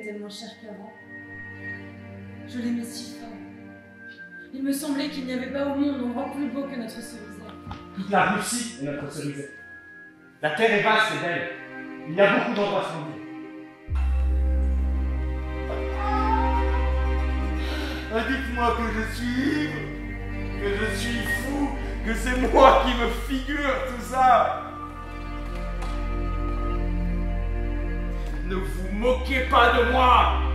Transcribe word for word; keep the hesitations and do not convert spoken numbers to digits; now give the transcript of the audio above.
était moins cher qu'avant. Je l'aimais si fort. Il me semblait qu'il n'y avait pas au monde endroit plus beau que notre cerisier. Toute la Russie est notre cerisier. La terre est vaste et belle. Il y a beaucoup d'endroits splendides. Ah, dites-moi que je suis ivre, que je suis fou, que c'est moi qui me figure tout ça. Ne vous moquez pas de moi.